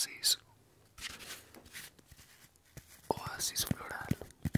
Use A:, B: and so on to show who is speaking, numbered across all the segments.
A: oasis, oasis floral.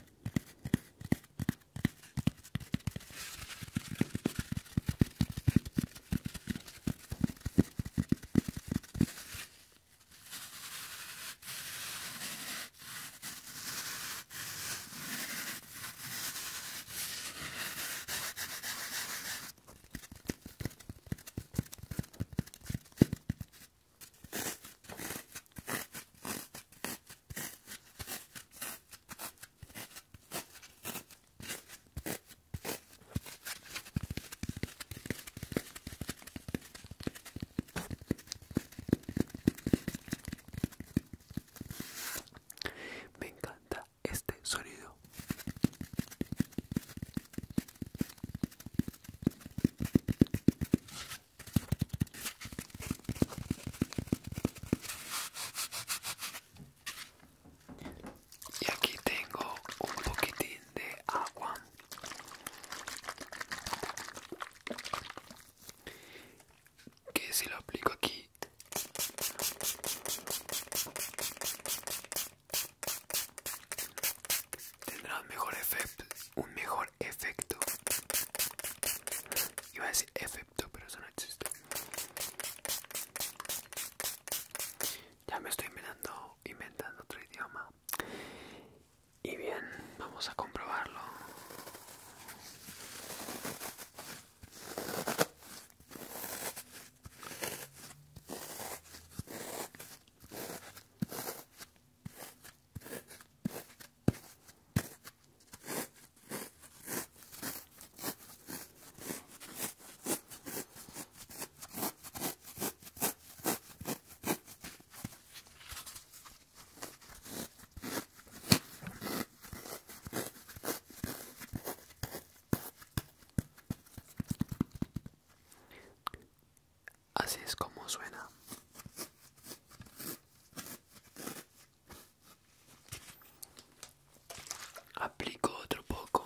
A: Me encanta este sonido. Y aquí tengo un poquitín de agua. Que si lo aplico aquí tendrá un mejor efecto. Iba a decir efecto, pero eso no existe. Ya me estoy inventando otro idioma. Y bien, vamos a comprobarlo. Así es como suena. Aplico otro poco.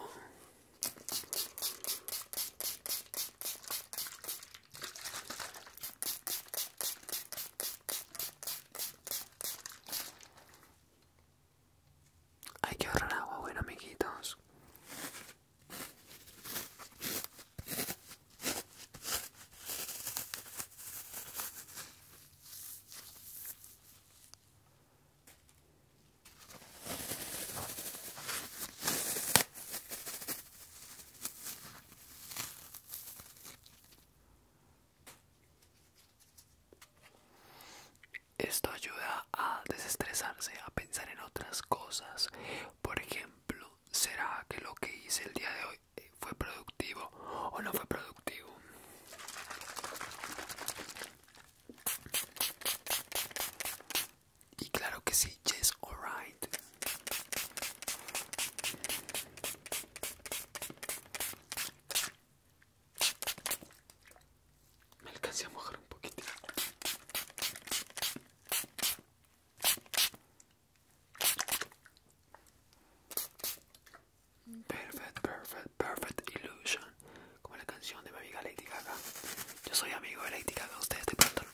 A: Hay que ahorrar agua, bueno, amiguitos. Esto ayuda a desestresarse, a pensar en otras cosas. Por ejemplo, ¿será que lo que hice el día de hoy fue productivo o no fue productivo? Y claro que sí, yes, alright. Me alcancé a mojar un poquito. Perfect illusion. Como la canción de mi amiga Lady Gaga. Yo soy amigo de Lady Gaga, ustedes de pronto.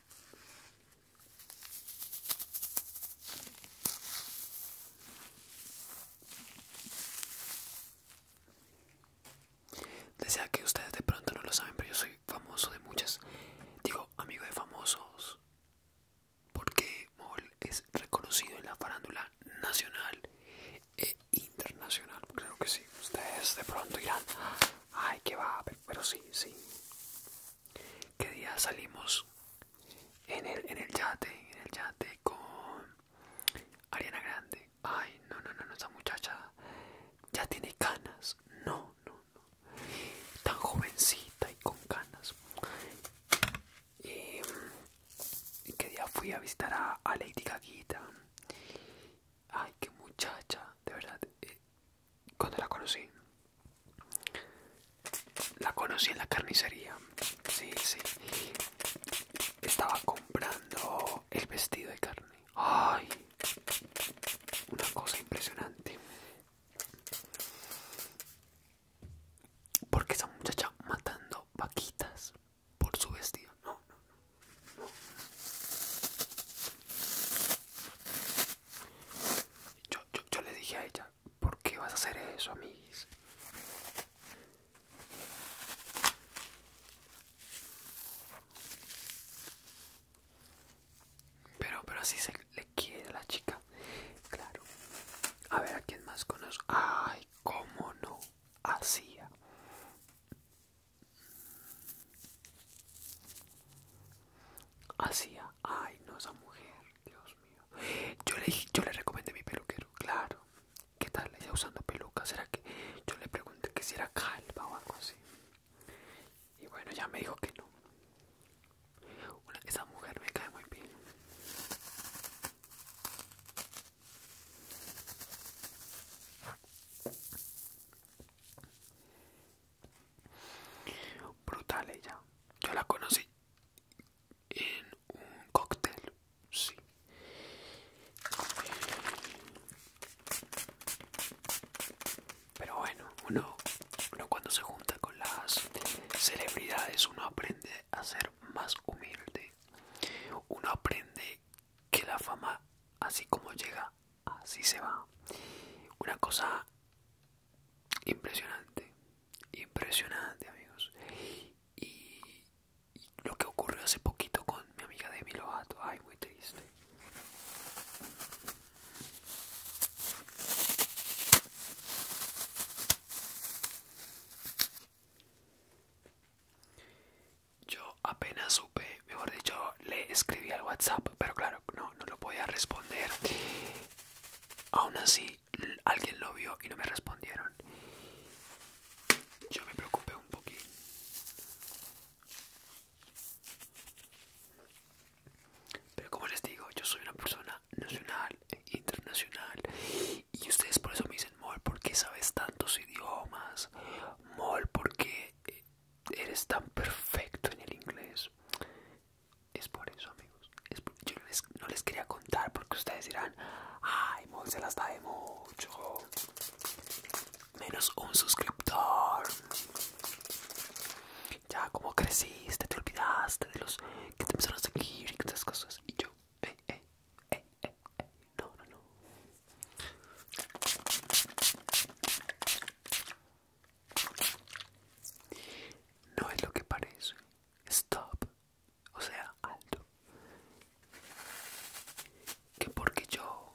A: Desea que ustedes de pronto no lo saben, pero yo soy famoso de muchas. Digo, amigo de famosos. Porque Mol es reconocido en la farándula nacional e internacional. Creo que sí. Ustedes de pronto dirán, ay, qué va, pero sí, sí. ¿Qué día salimos en el yate con Ariana Grande? Ay, no, esa muchacha ya tiene canas. No, tan jovencita y con canas. Y qué día fui a visitar a Lady Gaguita. Ay, qué muchacha, de verdad. Cuando la conocí en la carnicería. Sí. Estaba comprando el vestido de carne. Ay, una cosa impresionante. Porque esa muchacha matando vaquitas por su vestido. No. uno cuando se junta con las celebridades, uno aprende a ser más humilde. Uno aprende que la fama, así como llega, así se va. Una cosa impresionante, impresionante, amigos. Y lo que ocurrió hace poquito con mi amiga Demi Lovato, ay, muy triste. Yo apenas supe, mejor dicho, le escribí al WhatsApp, pero claro, no lo podía responder. Aún así, alguien lo vio y no me respondieron. Yo me preocupé un poquito. Pero como les digo, yo soy una persona nacional e internacional. Y ustedes por eso me dicen, Mol, ¿por qué sabes tantos idiomas? Mol, ¿por qué eres tan perfecto en el inglés? Es por eso, amigos. Yo no les quería contar porque ustedes dirán, ay, Mol se las da de mucho. Menos un suscriptor. Ya como creciste, te olvidaste de los que te empezaron a seguir y esas cosas. Y yo, no. No es lo que parece. Stop. O sea, alto. Que porque yo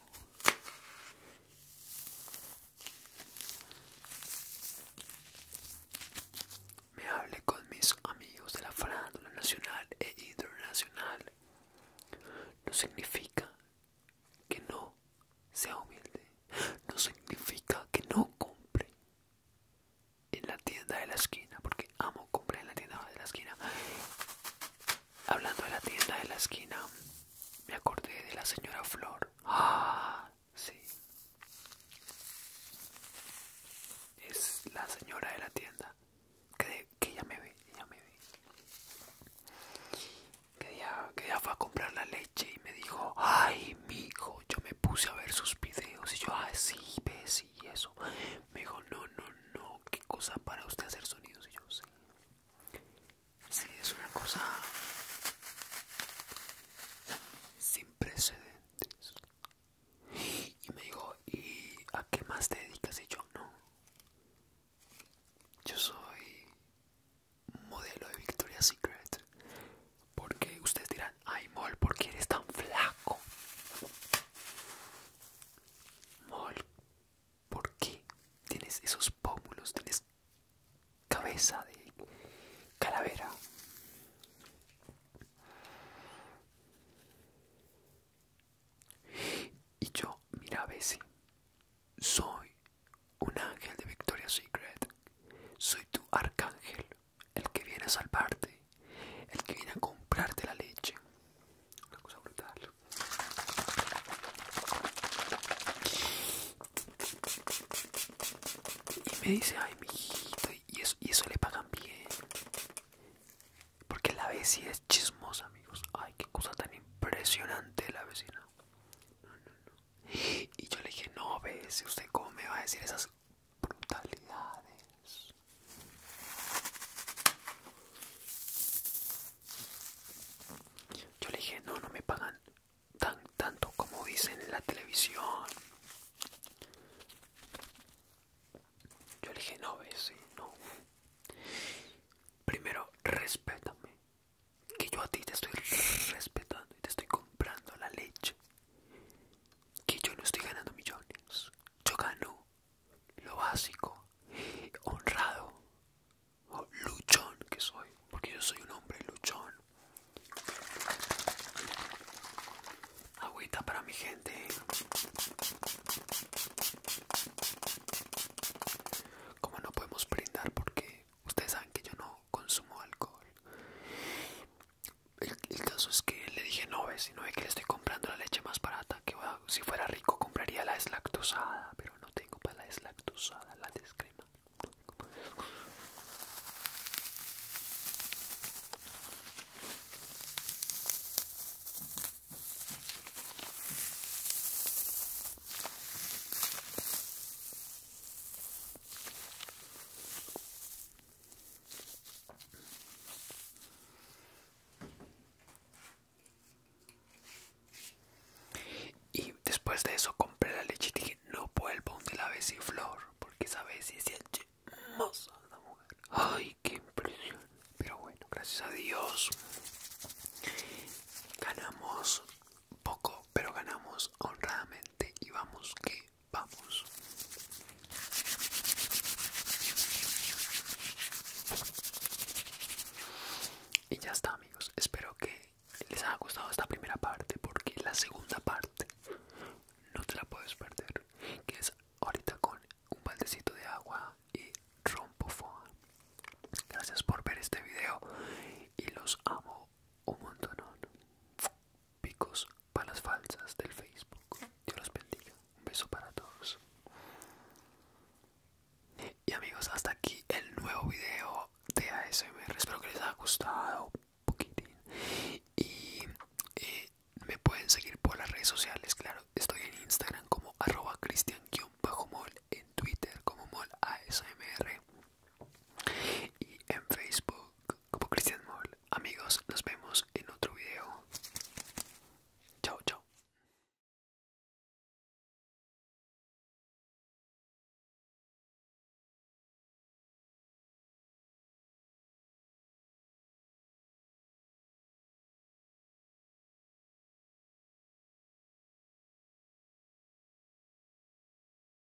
A: me hable con mis amigos de la farándula nacional e internacional no significa que no sea humilde. No significa que no compre en la tienda de la esquina, porque amo comprar en la tienda de la esquina. Hablando de la tienda de la esquina, me acordé de la señora Flor. Ah, sí. Es la señora de la tienda. Que ella me ve, que ella fue a comprar la leche y me dijo, ay, mijo, yo me puse a ver sus videos. Y yo, ay, sí, ves, y eso. Me dijo, no, qué cosa para usted hacer sonidos. Y yo, sí. Sí, es una cosa sin precedentes. Y me dijo, ¿y a qué más te dedicas? Y yo, no. Yo soy modelo de Victoria's Secret. Porque ustedes dirán, ay, Mol, ¿por qué eres tan flaco? Mol, ¿por qué tienes esos pómulos? Tienes cabeza de calavera. Y yo, mira, Bessie, soy un ángel de Victoria's Secret. Soy tu arcángel, el que viene a salvarte, el que viene a comprarte la leche. Una cosa brutal. Y me dice, ay, mijito, y eso le pagan bien. Porque la Bessie es chismosa, amigos. Ay, qué cosa tan impresionante la vecina. Y yo le dije, no, Bessie, ¿usted cómo me va a decir esas brutalidades? Yo le dije, no me pagan tanto como dicen en la televisión. Yo le dije, no, Bessie, no. Primero, respétame. Que yo a ti te estoy respetando y te estoy comprando la leche. Que yo no estoy ganando millones. Yo gano lo básico, honrado, o luchón que soy. Porque yo soy un hombre luchón. Agüita para mi gente. Como no podemos brindar porque ustedes saben que yo no consumo alcohol. El caso es que le dije no ve, si no ve que le estoy comprando la leche más barata. Que si fuera rico compraría la deslactosada, pero no tengo para la deslactosada, la descrema. después de eso compré la leche y dije, no vuelvo donde la Besiflor, porque esa Bessie es hermosa la mujer. Ay, qué impresión. Pero bueno, gracias a Dios ganamos poco, pero ganamos honradamente y vamos que vamos. Y ya está, amigos, espero que les haya gustado esta primera parte, porque la segunda parte no te la puedes perder, que es ahorita con un baldecito de agua y rompo foam. Gracias por ver este video y los amo un montón. Picos para las falsas del Facebook. Dios los bendiga. Un beso para todos. Y amigos, hasta aquí el nuevo video de ASMR. Espero que les haya gustado.